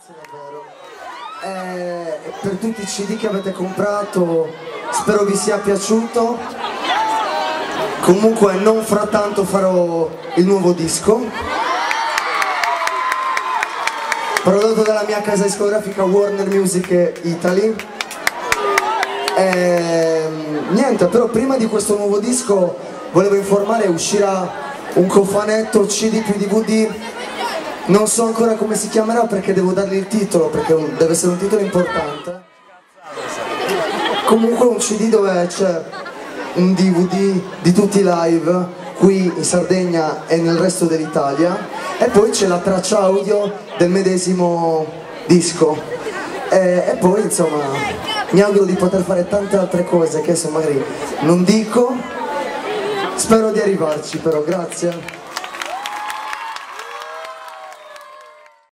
Grazie davvero. Per tutti i CD che avete comprato, spero vi sia piaciuto. Comunque non frattanto farò il nuovo disco, prodotto dalla mia casa discografica Warner Music Italy. Niente, però prima di questo nuovo disco volevo informare, uscirà un cofanetto CD più DVD. Non so ancora come si chiamerà perché devo dargli il titolo, perché deve essere un titolo importante. Comunque un CD dove c'è un DVD di tutti i live qui in Sardegna e nel resto dell'Italia, e poi c'è la traccia audio del medesimo disco, e poi insomma mi auguro di poter fare tante altre cose che adesso magari non dico, spero di arrivarci, però grazie.